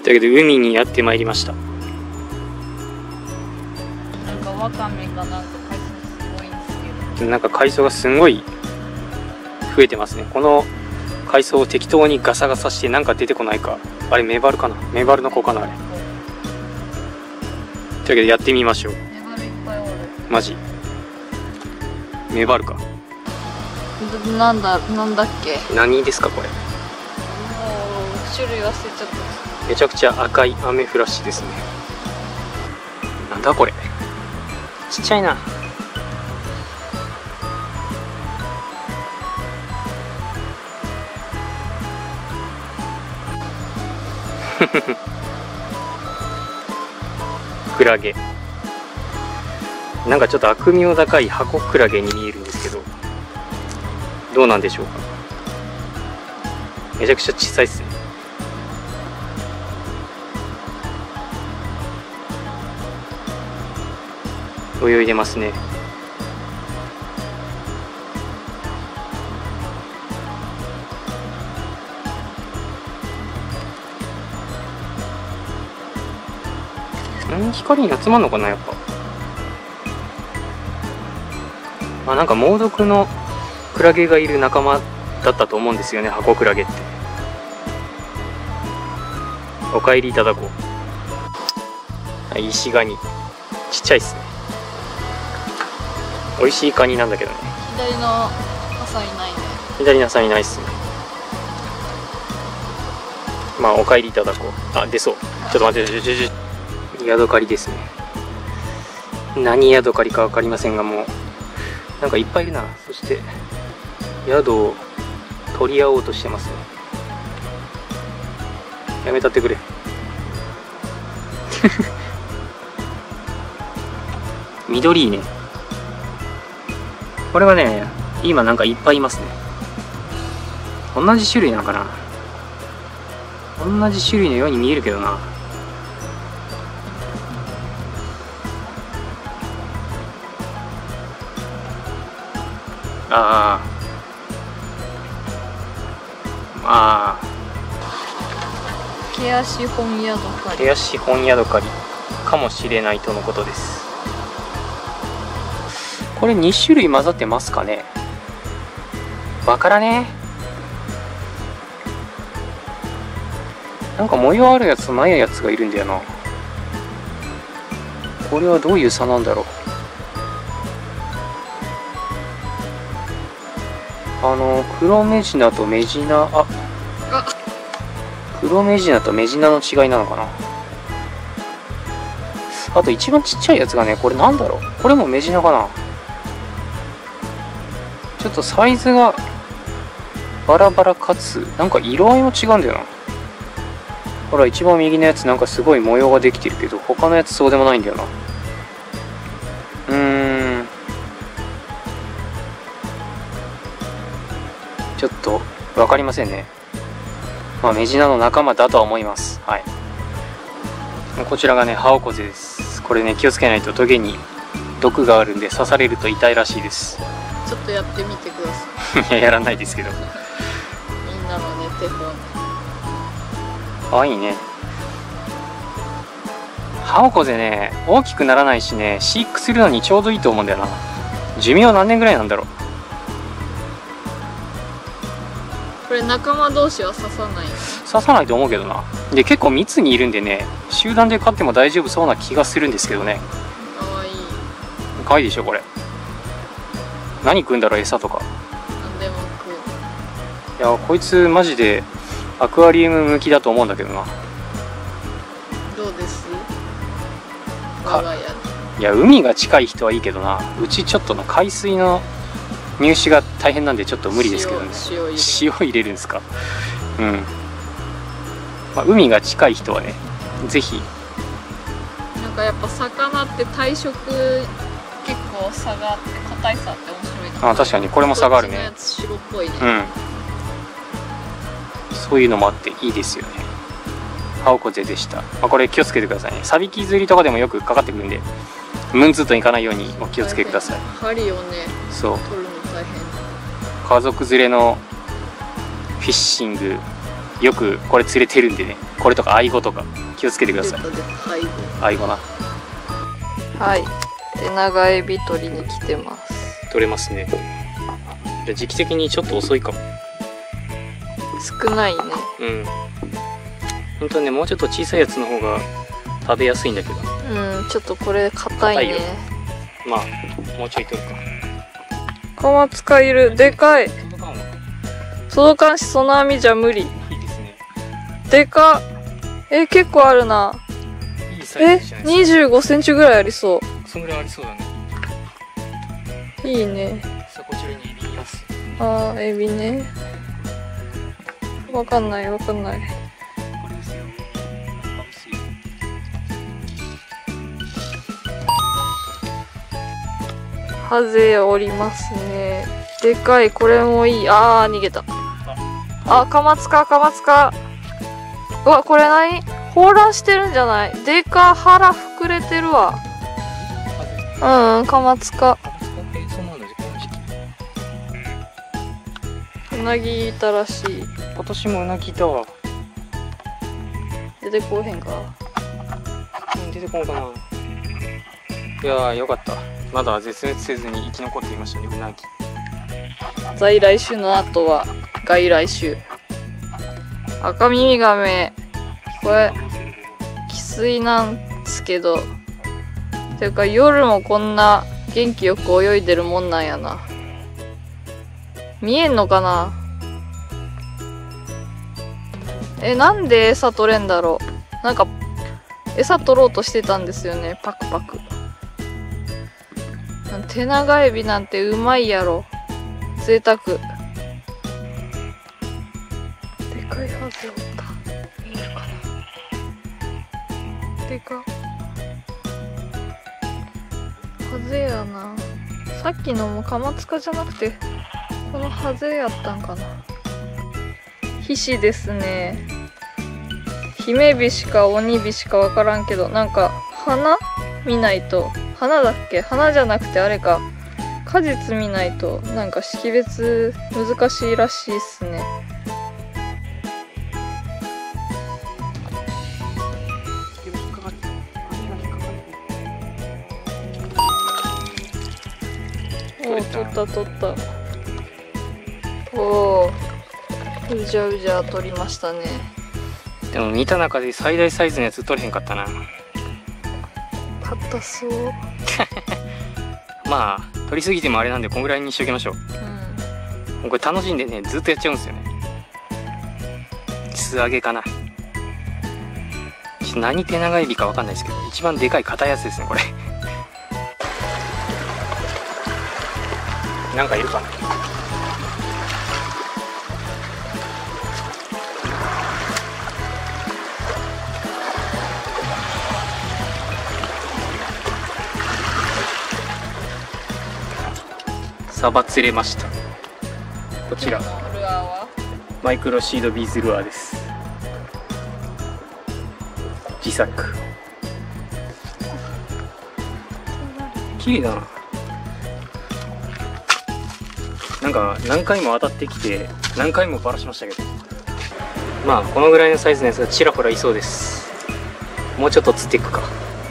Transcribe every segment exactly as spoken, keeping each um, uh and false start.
というわけで海にやってまいりました。 なんかワカメがなんか海藻すごいんですけど、 なんか海藻がすごい増えてますね。この海藻を適当にガサガサしてなんか出てこないか。あれメバルかな、メバルの子かなあれ。というわけでやってみましょう。 メバルいっぱいおる。 マジメバルか。 なんだなんだっけ。 何ですかこれ。 もう種類忘れちゃった。 めちゃくちゃ赤いアメフラシですね。なんだこれ、ちっちゃいな。クラゲ、なんかちょっと悪名高いハコクラゲに見えるんですけど、どうなんでしょうか。めちゃくちゃ小さいっすね。泳いでますね。ん、光に集まんのかなやっぱ。あ、なんか猛毒のクラゲがいる仲間だったと思うんですよね、ハコクラゲって。お帰りいただこう。はい、石ガニ、ちっちゃいっすね。美味しいカニなんだけどね。 左の朝いないね。 左のさんいないっすね。まあお帰りいただこう。あ、出そう。ちょっと待って、ちょちょちょ、ヤドカリですね。何ヤドカリか分かりませんが、もうなんかいっぱいいるな。そして宿を取り合おうとしてますね。やめたってくれ。緑いね。これはね、今なんかいっぱいいますね。同じ種類なのかな。同じ種類のように見えるけどな。ああ、ああ、 毛足本ヤドカリ。 手足本ヤドカリかもしれないとのことです。これに種類混ざってますかね。わからねえ。なんか模様あるやつとないやつがいるんだよな。これはどういう差なんだろう。あの黒メジナとメジナ、あ、 あ、 黒メジナとメジナの違いなのかな。あと一番ちっちゃいやつがね、これなんだろう。これもメジナかな。ちょっとサイズがバラバラかつなんか色合いも違うんだよな。ほら一番右のやつなんかすごい模様ができてるけど、他のやつそうでもないんだよな。うーん、ちょっと分かりませんね。まあメジナの仲間だとは思います。はい。こちらがねハオコゼです。これね気をつけないとトゲに毒があるんで刺されると痛いらしいです。 ちょっとやってみてください。 いや、やらないですけど。 みんなのね手本。 かわいいね。ハオコゼね大きくならないしね、飼育するのにちょうどいいと思うんだよな。寿命何年ぐらいなんだろう。 これ仲間同士は刺さない。 刺さないと思うけどな。で結構密にいるんでね、集団で飼っても大丈夫そうな気がするんですけどね。 かわいい。 かわいいでしょこれ。何食うんだろう、餌とか。 なんでも食う。 いやこいつマジでアクアリウム向きだと思うんだけどな。 どうです？ か我が家。 いや海が近い人はいいけどな、うちちょっとの海水の入手が大変なんでちょっと無理ですけどね。 塩、塩入れる。 塩入れるんですか。うん、まあ、海が近い人はねぜひ。 なんかやっぱ魚って体色結構差があって硬いさって面白いと思う。 あ、確かにこれも差があるね。 こっちのやつ白っぽいね。 うん、そういうのもあっていいですよね。ハオコゼでした。まあ、これ気をつけてくださいね。サビキ釣りとかでもよくかかってくるんで、ムンズといかないようにお気をつけください。 針をねそう、 取るの大変。 家族連れのフィッシングよくこれ釣れてるんでね、これとかアイゴとか気をつけてください。アイゴな。 はい、テナガエビ取りに来てます。 取れますね。じゃ時期的にちょっと遅いかも。 少ないね。 うん。本当ね、もうちょっと小さいやつの方が食べやすいんだけど。 うん、ちょっとこれ硬いね。 まあもうちょい取るか。 カマツカいる。でかい。届かんし、その網じゃ無理。いいですね。でかっ。え、結構あるな。 いいサイズじゃないですか。 え、にじゅうごセンチぐらいありそう。 そんぐらいありそうだね。 いいね。 さあ、こちらにエビいます。 ああ、エビね。わかんないわかんない。 これですよ。 ハゼおりますね。でかい。これもいい。ああ、逃げた。あ、カマツカカマツカ。うわ、これ何？放卵してるんじゃない？でか、腹膨れてるわ。うん、カマツカ。うなぎいたらしい。 今年もうなぎいたわ。 出てこうへんか。 うん、出てこんかな。いやー、よかった。まだ絶滅せずに生き残っていましたね、うなぎ。 在来種の後は外来種。赤耳ガメ。これ汽水なんですけど、ていうか夜もこんな元気よく泳いでるもんなんやな。見えんのかな。え、なんで餌取れんだろう。なんか餌取ろうとしてたんですよね。パクパク。テナガエビなんてうまいやろ。贅沢。でかいハゼおった。見えるかな。でか。ハゼやな。さっきのもカマツカじゃなくてこのハゼやったんかな。ヒシですね。姫ビシか鬼ビシかわからんけど、なんか花見ないと。花だっけ？花じゃなくてあれか。果実見ないとなんか識別難しいらしいっすね。おお、取った取った。おお、うじゃうじゃ取りましたね。 でも見た中で最大サイズのやつ取れへんかったな。 硬そう。 まあ取りすぎてもあれなんでこんぐらいにしときましょう。 うん、 もうこれ楽しんでね、ずっとやっちゃうんですよね。素揚げかな。何テナガエビかわかんないですけど、一番でかい硬いやつですね、これ。なんかいるかな。サバ釣れました。こちらマイクロシードビーズルアーです。自作。綺麗だな。なんか何回も当たってきて何回もバラしましたけど、まあこのぐらいのサイズのやつがちらほらいそうです。もうちょっと釣っていくか。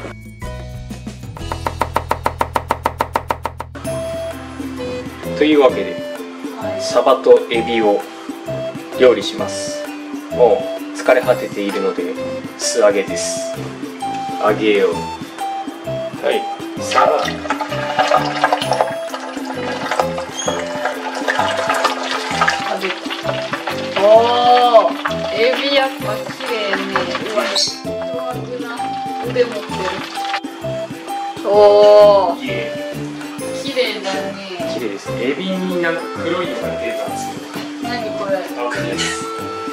というわけでサバとエビを料理します。もう疲れ果てているので素揚げです。揚げよう。はい、さあおー、エビやっぱ綺麗ね。うわ、上手な腕持ってる。おー、綺麗だね。 綺麗です。エビになんか黒いのが出たんですけど。 何これ。 わかんないです。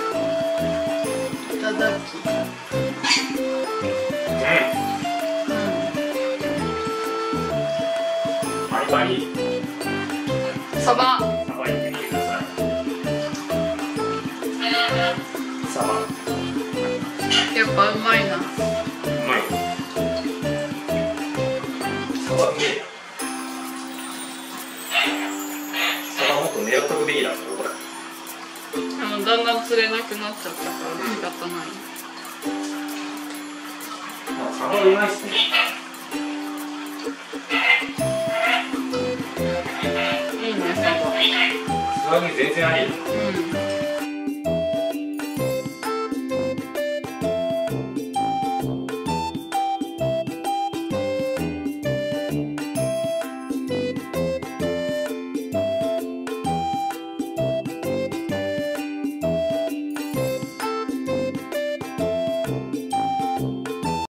いただき。 うん。バリバリ。 サバ。 サバいってみてください。サバ。 やっぱうまいな。うまい。サバうめえ。サバもっと狙っとくべきだったこれ。 あのだんだん釣れなくなっちゃったから仕方ない。 あ、サバうまいっすね。 いいね、サバ。 素揚げ全然あり。 うん。